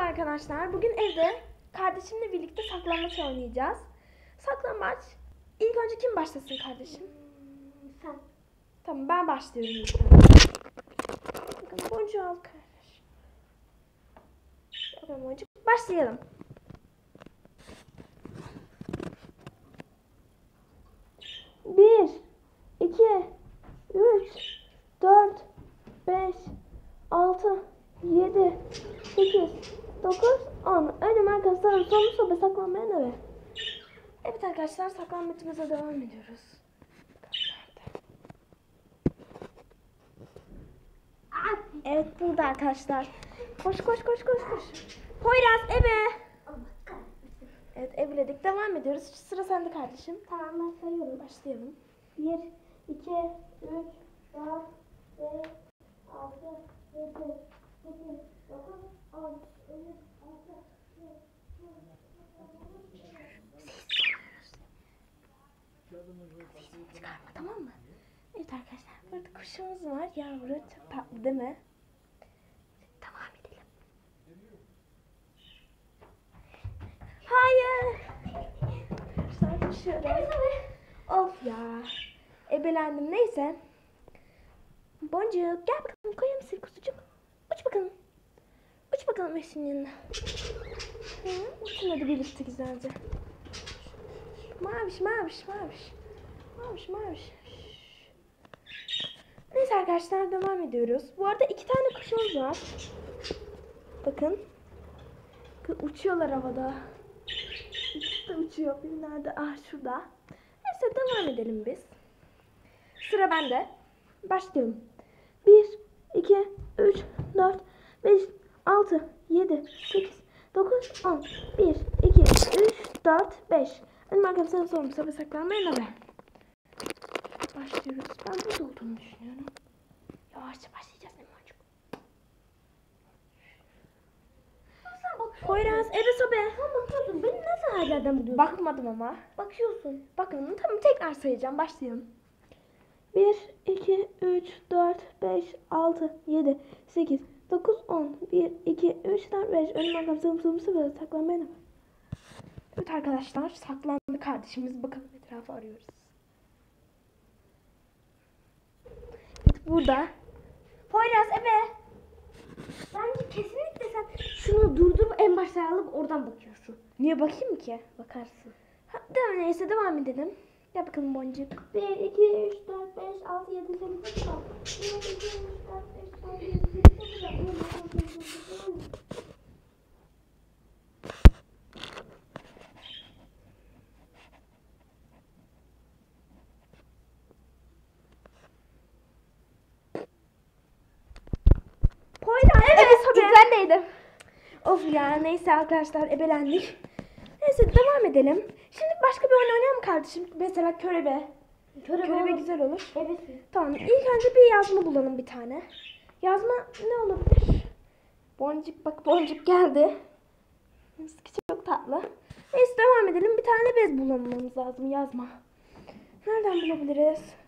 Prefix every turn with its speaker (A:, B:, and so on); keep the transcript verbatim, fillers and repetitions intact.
A: arkadaşlar. Bugün evde kardeşimle birlikte saklambaç oynayacağız. Saklambaç. İlk önce kim başlasın kardeşim?
B: Sen.
A: Tamam, ben başlıyorum ilk önce. Bakın boncuğu al kardeş. Bakın boncuk. Başlayalım. Bir, iki, üç, dört, beş, altı, yedi, sekiz, dokuz, on. Önüm arkadaşlar sonu sobe saklanmayan eve. Evet arkadaşlar, saklanmacımıza devam ediyoruz. Evet, burada arkadaşlar. Koş koş koş koş koş. Poyraz eve. Evet, evledik. Devam ediyoruz. Sıra sende kardeşim.
B: Tamam, ben sayıyorum.
A: Başlayalım.
B: Bir, iki, üç, dört, beş, altı, yedi, sekiz, dokuz, on.
A: Sesini çıkarma, tamam mı? Evet arkadaşlar, burada kuşumuz var. Yavru, çok tatlı değil mi? Devam edelim. Hayır. Arkadaşlar düşüyorum. Of ya. Ebelendim. Neyse. Boncuk gel bakalım, koyar mısın kuzucuk? Uç bakalım. Uç bakalım eşinin yanına. Hı, uçun hadi birlikte güzelce. Maviş maviş maviş. Maviş maviş. Neyse arkadaşlar, devam ediyoruz. Bu arada iki tane kuşumuz var. Bakın. Uçuyorlar havada. İkisi de uçuyor. Biri nerede? Ah, şurada. Neyse, devam edelim biz. Sıra bende. Başlayalım. bir, iki, üç, dört, beş, altı, yedi, sekiz, dokuz, on. bir, iki, üç, dört, beş. Önüm arkadaşlar sorum. Sabah saklanmayın abi. Başlıyoruz. Ben burada olduğunu düşünüyorum. Yavaşça başlayacağız Elmancık. Poyraz, eve sobe.
B: Sen bakıyorsun. Beni nasıl her yerden buluyorsun?
A: Bakmadım ama.
B: Bakıyorsun.
A: Bakın, tamam, tekrar sayacağım. Başlayalım. bir, iki, üç, dört, beş, altı, yedi, sekiz, dokuz, on. bir, iki, üç, dört, beş. Önüm arkam sığım sığım sığım saklanmayın. Evet arkadaşlar, saklandı kardeşimiz. Bakalım, etrafı arıyoruz. Evet, burada. Poyraz eve.
B: Bence kesinlikle sen şunu durdurup en başta alıp oradan bakıyorsun.
A: Niye bakayım ki?
B: Bakarsın.
A: Ha, devam, neyse devam edelim. Gel bakalım boncuk.
B: bir, iki, üç, dört, beş, altı, yedi, sekiz, dokuz, on. bir, iki, üç, dört, beş, altı, yedi, sekiz, dokuz, on.
A: Poyraz
B: Evet,
A: eve sobe.
B: güzeldeydim.
A: Of ya, neyse arkadaşlar, ebelendik. Neyse devam edelim. Şimdi başka bir oyun oynayalım kardeşim. Mesela körebe.
B: Körebe,
A: Körebe
B: olur.
A: güzel olur.
B: Evet.
A: Tamam, ilk önce bir yazma bulalım bir tane. Yazma ne olabilir? Boncuk, bak boncuk geldi. Çok tatlı. Neyse devam edelim. Bir tane bez bulmamız lazım, yazma. Nereden bulabiliriz?